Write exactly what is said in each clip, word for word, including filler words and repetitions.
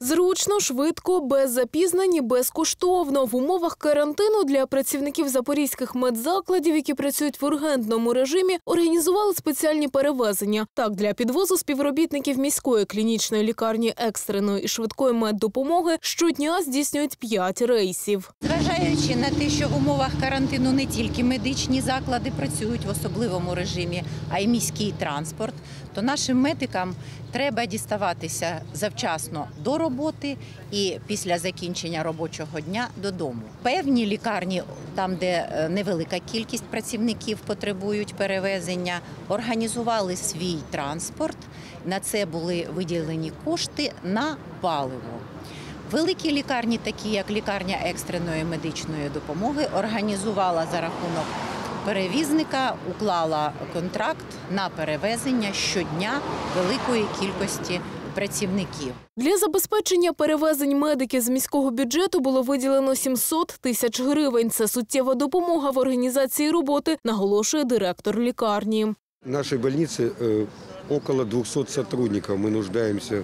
Зручно, швидко, без запізнень і безкоштовно. В умовах карантину для працівників запорізьких медзакладів, які працюють в ургентному режимі, організували спеціальні перевезення. Так, для підвозу співробітників міської клінічної лікарні екстреної і швидкої меддопомоги щодня здійснюють п'ять рейсів. Зважаючи на те, що в умовах карантину не тільки медичні заклади працюють в особливому режимі, а й міський транспорт, то нашим медикам треба діставатися завчасно до роботи і після закінчення робочого дня додому. Певні лікарні, там де невелика кількість працівників потребують перевезення, організували свій транспорт. На це були виділені кошти на паливо. Великі лікарні, такі як лікарня екстреної медичної допомоги, організувала за рахунок перевізника, уклала контракт на перевезення щодня великої кількості працівників. Для забезпечення перевезень медиків з міського бюджету було виділено сімсот тисяч гривень. Це суттєва допомога в організації роботи, наголошує директор лікарні. В нашей больнице около двухсот сотрудников. Мы нуждаемся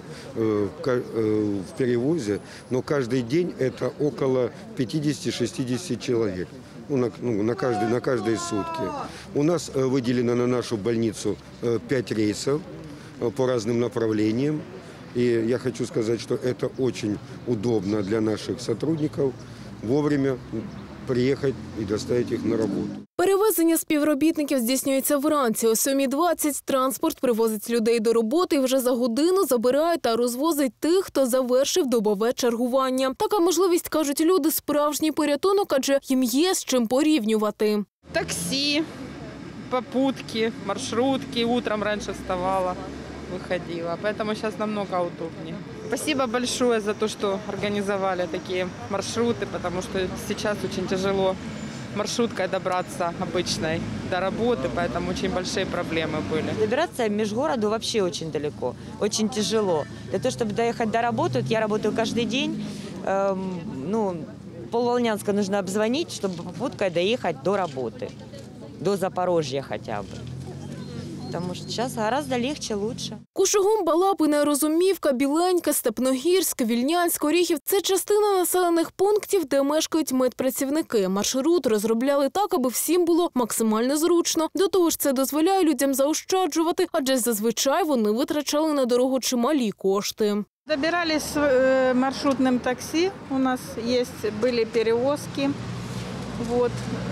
в перевозе, но каждый день это около пятидесяти-шестидесяти человек. Ну, на, ну, на, каждый, на каждые сутки. У нас выделено на нашу больницу пять рейсов по разным направлениям. И я хочу сказать, что это очень удобно для наших сотрудников вовремя приїхати і доставити їх на роботу. Перевезення співробітників здійснюється вранці. О сьомій двадцять транспорт привозить людей до роботи і вже за годину забирає та розвозить тих, хто завершив добове чергування. Така можливість, кажуть люди, справжній порятунок, адже їм є з чим порівнювати. Таксі, попутки, маршрутки. Утром раніше вставала, виходила. Поэтому сейчас намного удобнее. Спасибо большое за то, что организовали такие маршруты, потому что сейчас очень тяжело маршруткой добраться обычной до работы, поэтому очень большие проблемы были. Добираться в межгороду вообще очень далеко, очень тяжело. Для того, чтобы доехать до работы, я работаю каждый день, эм, ну, Полволнянска нужно обзвонить, чтобы попуткой доехать до работы, до Запорожья хотя бы. Тому що зараз гораздо легче, лучше. Кушугум, Балапине, Розумівка, Біленька, Степногірськ, Вільнянськ, Оріхів – це частина населених пунктів, де мешкають медпрацівники. Маршрут розробляли так, аби всім було максимально зручно. До того ж, це дозволяє людям заощаджувати, адже зазвичай вони витрачали на дорогу чималі кошти. Добирались маршрутным такси, у нас есть, были перевозки. Вот.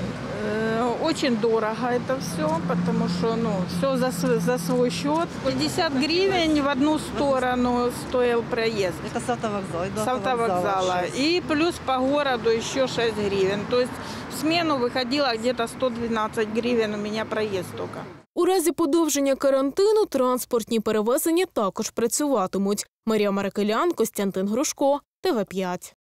Очень дорого это все, потому что ну, все за, за свой счет. пятьдесят гривен в одну сторону стоил проезд. Это с автовокзала. С автовокзала. И плюс по городу еще шесть гривен. То есть в смену выходило где-то сто двенадцать гривен у меня проезд только. У разі подовження карантину транспортні перевезення також працюватимуть. Марія Марикелян, Костянтин Грушко, Т В п'ять.